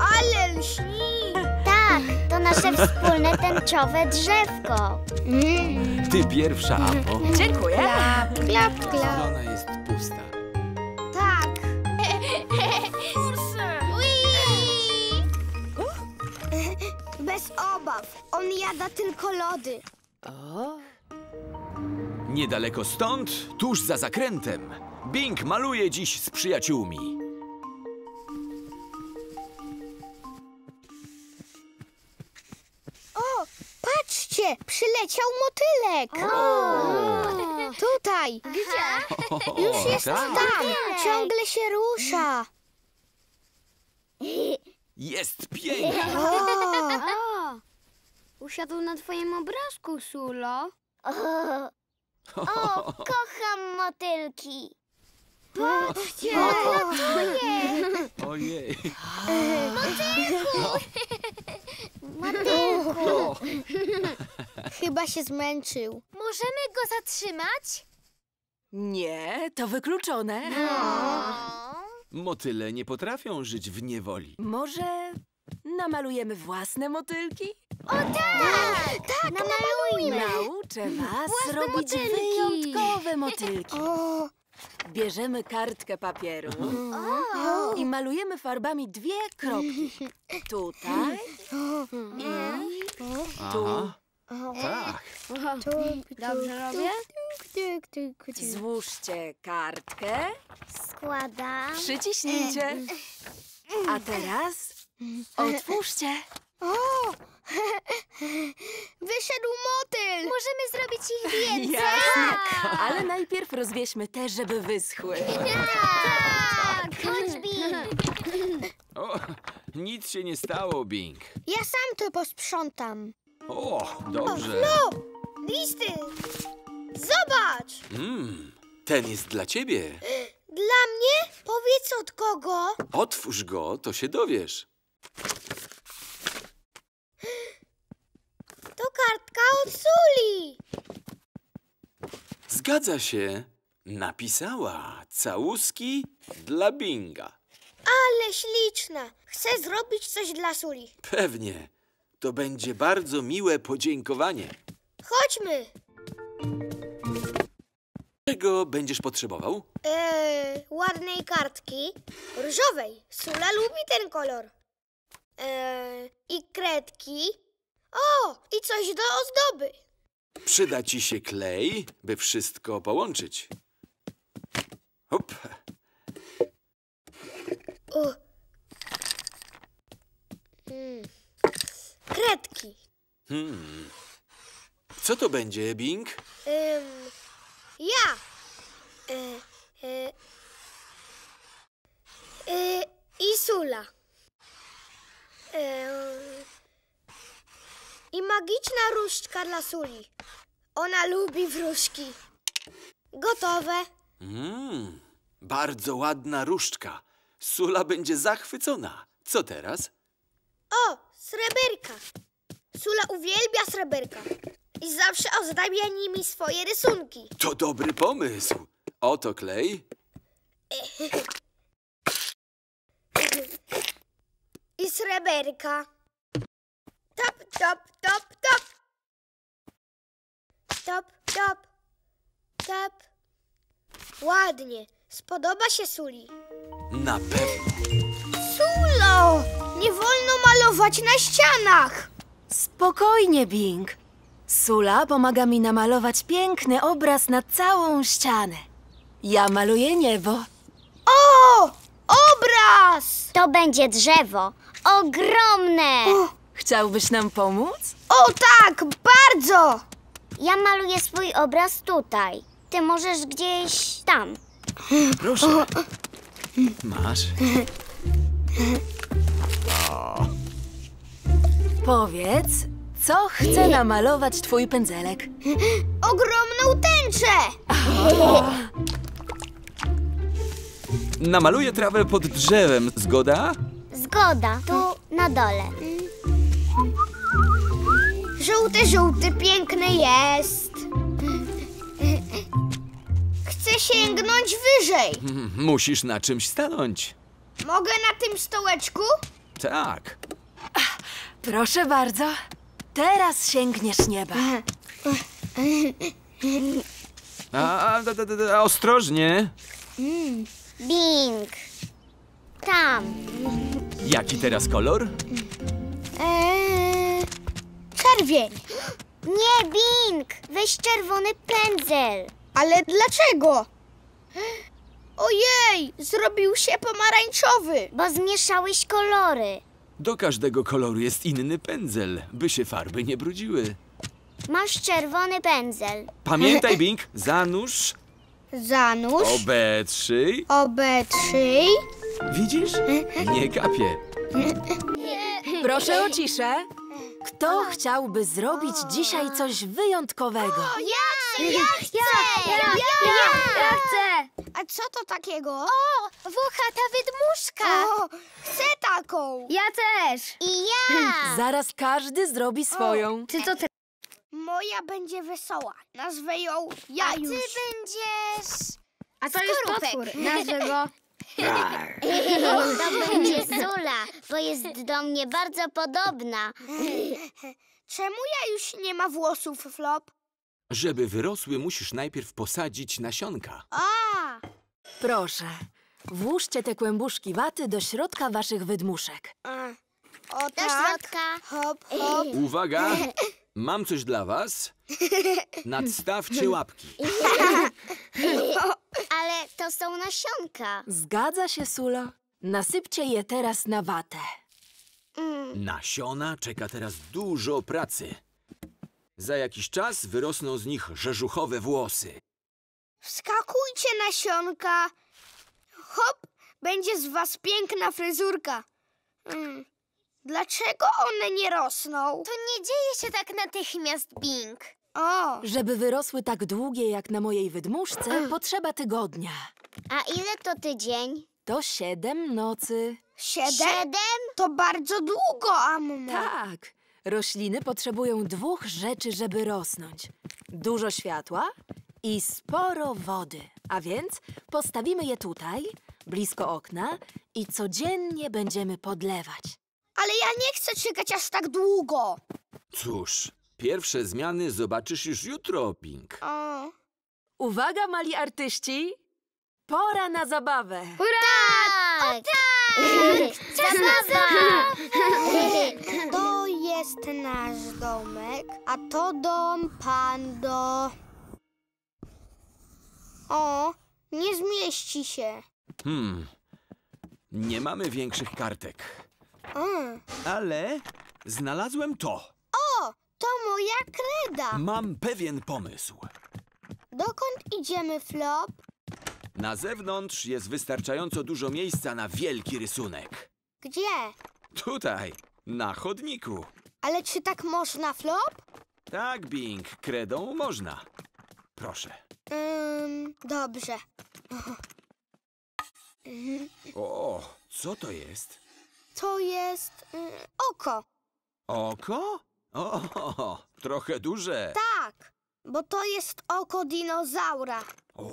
Ale lśni! Tak, to nasze wspólne tęczowe drzewko. Ty pierwsza, Apo. Dziękuję. Klap, klap. Ona jest pusta. Tak. Bez obaw. On jada tylko lody. Niedaleko stąd, tuż za zakrętem, Bing maluje dziś z przyjaciółmi. O, patrzcie, przyleciał motylek. Tutaj. Gdzie? Już jest tak. tam. Ciągle się rusza. Jest piękny. O, Usiadł na twoim obrazku, Sulo. O, kocham motylki. patrzcie. Ojej. Motylku. Chyba się zmęczył. Możemy go zatrzymać? Nie, to wykluczone. Motyle nie potrafią żyć w niewoli. Może namalujemy własne motylki? Tak, namalujmy. Nauczę was Własne robić motylki. wyjątkowe motylki. O, Bierzemy kartkę papieru i malujemy farbami 2 kropki. Tutaj i tu. Aha, tak. Dobrze robię? Złóżcie kartkę, Składam. przyciśnijcie. A teraz otwórzcie. o. Wyszedł motyl. Możemy zrobić ich więcej. Jasne, ale najpierw rozwieźmy te, żeby wyschły. Tak, chodź, Bing. O, nic się nie stało, Bing. Ja sam to posprzątam. O, dobrze. No, listy. Zobacz. Ten jest dla ciebie. Dla mnie? Powiedz od kogo? Otwórz go, to się dowiesz. To kartka od Suli. Zgadza się. Napisała całuski dla Binga. Ale śliczna. Chcę zrobić coś dla Suli. Pewnie. To będzie bardzo miłe podziękowanie. Chodźmy. Czego będziesz potrzebował? Ładnej kartki. Różowej. Sula lubi ten kolor. I kredki. O, i coś do ozdoby. Przyda ci się klej, by wszystko połączyć. Hop. Kredki. Co to będzie, Bing? Ja. I Sula. I magiczna różdżka dla Suli. Ona lubi wróżki. Gotowe. Bardzo ładna różdżka. Sula będzie zachwycona. Co teraz? O, sreberka. Sula uwielbia sreberka. I zawsze ozdabia nimi swoje rysunki. To dobry pomysł. Oto klej. I sreberka. Top, top, top, top. Top, top, top. Ładnie. Spodoba się Suli. Na pewno. Sulo! Nie wolno malować na ścianach. Spokojnie, Bing. Sula pomaga mi namalować piękny obraz na całą ścianę. Ja maluję niebo. O! Obraz! To będzie drzewo. Ogromne. Chciałbyś nam pomóc? O tak, bardzo! Ja maluję swój obraz tutaj. Ty możesz gdzieś tam. Proszę. Masz. Powiedz, co chce namalować twój pędzelek? Ogromną tęczę! Namaluję trawę pod drzewem. Zgoda? Zgoda. Tu na dole. Żółty, żółty, piękny jest. Chcę sięgnąć wyżej. Musisz na czymś stanąć. Mogę na tym stołeczku? Tak. Proszę bardzo. Teraz sięgniesz nieba. Ostrożnie. Bing. Tam. Jaki teraz kolor? Czerwień. Nie, Bing. Weź czerwony pędzel. Ale dlaczego? Ojej, zrobił się pomarańczowy. Bo zmieszałeś kolory. Do każdego koloru jest inny pędzel, by się farby nie brudziły. Masz czerwony pędzel. Pamiętaj, Bing, zanurz, Zanurz, obetrzyj. obetrzyj. Widzisz? Nie kapie. Proszę o ciszę. Kto chciałby zrobić dzisiaj coś wyjątkowego? Ja chcę. A co to takiego? O, włochata wydmuszka. O, chcę taką. Ja też. I ja. Zaraz każdy zrobi swoją. Ty co ty? Moja będzie wesoła. Nazwę ją Jajusz. Ty będziesz... A to jest potwór. Nazwę go... To będzie Sula, bo jest do mnie bardzo podobna. Czemu Jajusz nie ma włosów, Flop? Żeby wyrosły, musisz najpierw posadzić nasionka. A, Proszę, włóżcie te kłębuszki waty do środka waszych wydmuszek. o Do tak. środka. Hop, hop. Uwaga, mam coś dla was. Nadstawcie łapki. Ale to są nasionka. Zgadza się, Sulo. Nasypcie je teraz na watę. Nasiona czeka teraz dużo pracy. Za jakiś czas wyrosną z nich rzeżuchowe włosy. Wskakujcie, nasionka. Hop, będzie z was piękna fryzurka. Dlaczego one nie rosną? To nie dzieje się tak natychmiast, Bing. O, Żeby wyrosły tak długie jak na mojej wydmuszce, potrzeba tygodnia. A ile to tydzień? To 7 nocy. 7? To bardzo długo, Ammo. Tak, rośliny potrzebują 2 rzeczy, żeby rosnąć. Dużo światła i sporo wody. A więc postawimy je tutaj, blisko okna i codziennie będziemy podlewać. Ale ja nie chcę czekać aż tak długo. Cóż, pierwsze zmiany zobaczysz już jutro, Bing. O. Uwaga, mali artyści! Pora na zabawę! Tak! Zabawa! To jest nasz domek, a to dom Pando. O, nie zmieści się. Nie mamy większych kartek. Mm. Ale znalazłem to. O, to moja kreda. Mam pewien pomysł. Dokąd idziemy, Flop? Na zewnątrz jest wystarczająco dużo miejsca na wielki rysunek. Gdzie? Tutaj, na chodniku. Ale czy tak można, Flop? Tak, Bing, kredą można. Proszę. Dobrze. O, co to jest? To jest oko. Oko? O, trochę duże. Tak, bo to jest oko dinozaura. O.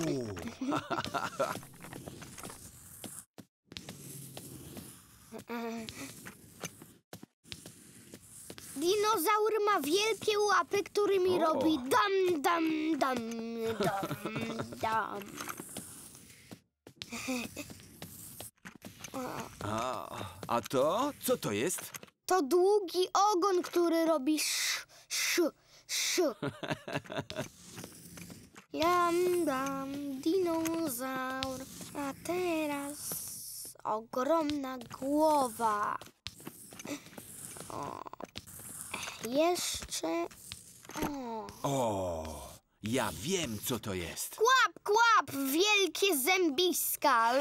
Dinozaur ma wielkie łapy, którymi O. robi dam, dam, dam, dam, dam. A to? Co to jest? To długi ogon, który robi sz, sz, sz. Dam, dam, dinozaur, a teraz ogromna głowa. O. Jeszcze... O. O, ja wiem, co to jest. Kłap, kłap, wielkie zębiska.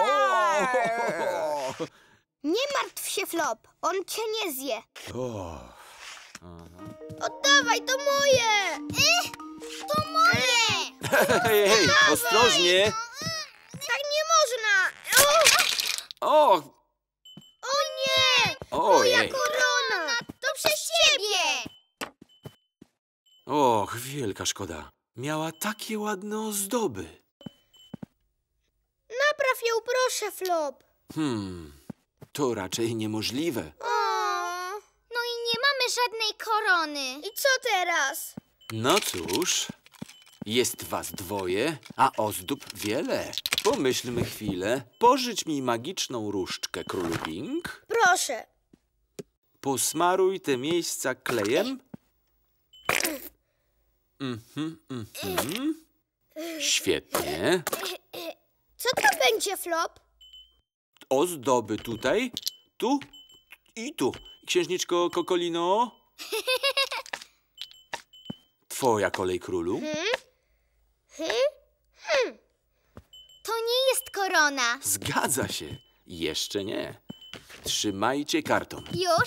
O! Nie martw się, Flop, on cię nie zje. O. Oddawaj, to moje! To moje! Hej, hej, ostrożnie! Tak nie można! O, O nie! ojej. Korona! To przez ciebie! Och, wielka szkoda. Miała takie ładne ozdoby. Napraw ją, proszę, Flop. To raczej niemożliwe. No i nie mamy żadnej korony. I co teraz? No cóż, jest was dwoje, a ozdób wiele. Pomyślmy chwilę. Pożycz mi magiczną różdżkę, królu Bing. Proszę. Posmaruj te miejsca klejem. Świetnie. Co to będzie, Flop? Ozdoby tutaj, tu i tu. Księżniczko Kokolino. Twoja kolej, królu. To nie jest korona. Zgadza się. Jeszcze nie. Trzymajcie karton. Już?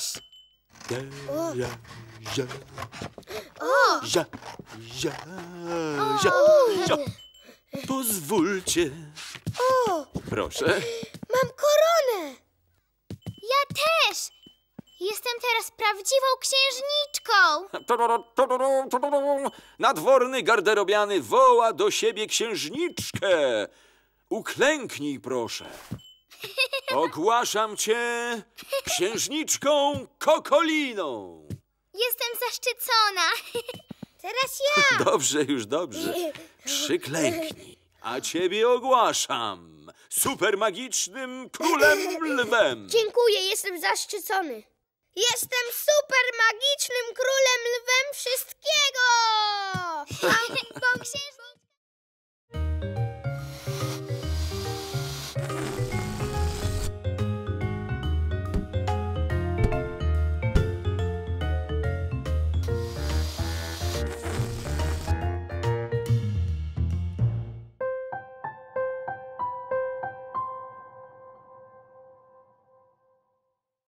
Pozwólcie. Proszę. Mam koronę. Ja też. Jestem teraz prawdziwą księżniczką. Nadworny garderobiany woła do siebie księżniczkę. Uklęknij, proszę. Ogłaszam cię księżniczką Kokoliną. Jestem zaszczycona. Teraz ja. Dobrze, już dobrze. Przyklęknij, a ciebie ogłaszam supermagicznym królem lwem. Dziękuję, jestem zaszczycony. Jestem super magicznym królem lwem wszystkiego! Bo księżniczka